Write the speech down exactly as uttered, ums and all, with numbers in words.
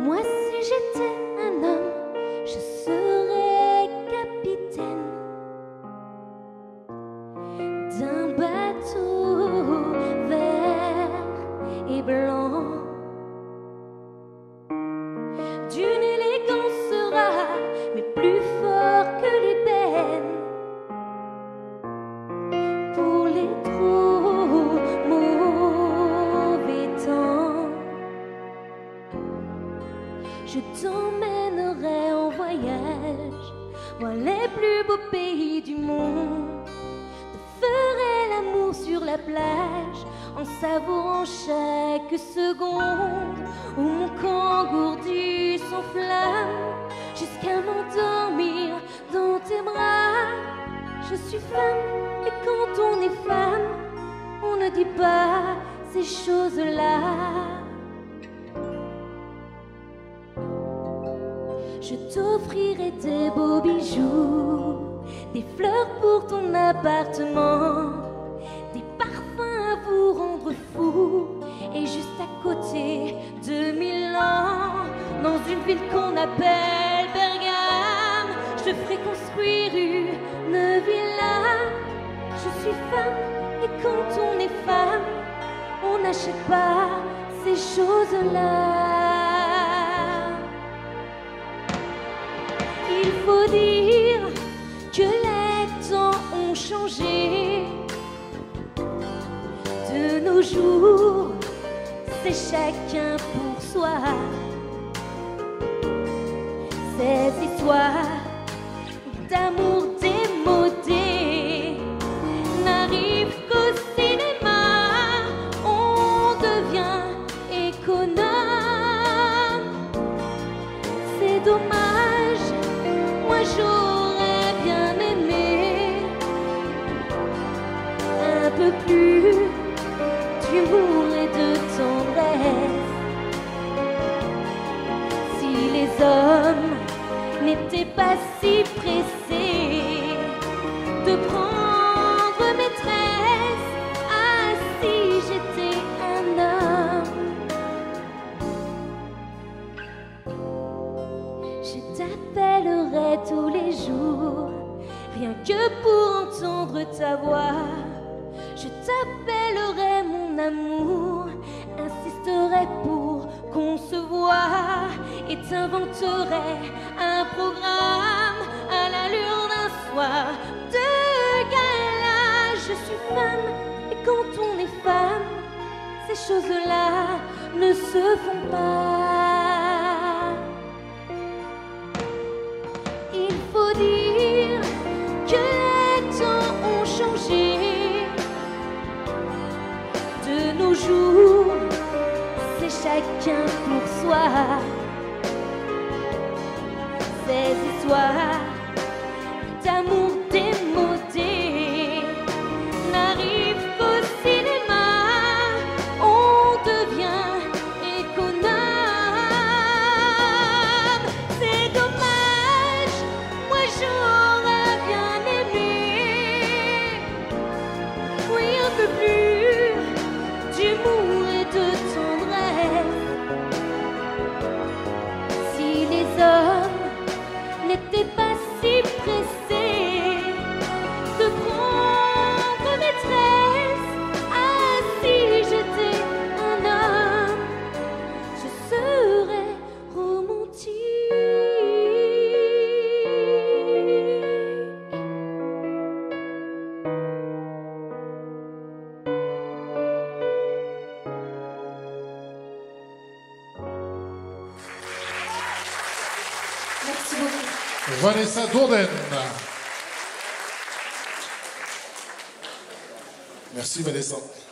Moi si j'étais un homme, je serais capitaine d'un bateau vert et blanc, d'une élégance rare, mais plus fort que l'ébène. Pour les trop mauvais temps, je t'emmènerai en voyage voir les plus beaux pays du monde. Te ferai l'amour sur la plage en savourant chaque seconde où mon corps gourdi s'enflamme jusqu'à m'endormir dans tes bras. Je suis femme et quand on est femme, on ne dit pas ces choses-là. Je t'offrirai des beaux bijoux, des fleurs pour ton appartement, des parfums à vous rendre fou. Et juste à côté de Milan, dans une ville qu'on appelle Bergame, je te ferai construire une villa. Je suis femme et quand on est femme, on n'achète pas ces choses-là. Il faut dire que les temps ont changé. De nos jours, c'est chacun pour soi. Ces histoires d'amour démodé n'arrivent qu'au cinéma. On devient économe. C'est dommage, moi j'aurais bien aimé un peu plus d'humour et de tendresse. Si les hommes n'étaient pas si pressés de prendre maîtresse, ah si j'étais un homme, je t'appellerai tous les jours, rien que pour entendre ta voix. Je t'appellerai mon amour, insisterai pour qu'on se voie et t'inventerai un programme à l'allure d'un soir de gala. Je suis femme et quand on est femme, ces choses-là ne se font pas. Il faut dire que les temps ont changé. De nos jours, c'est chacun pour soi. Ces histoires d'amour démodé n'arrivent qu'au cinéma. On devient économe. C'est dommage, moi j'aurais bien aimé, oui un peu plus d'humour et de tendresse. Si les hommes n'étaient pas si pressés de prendre maîtresse, ah si j'étais un homme, je serais romantique. Merci beaucoup. Vanessa Dourden. Merci Vanessa.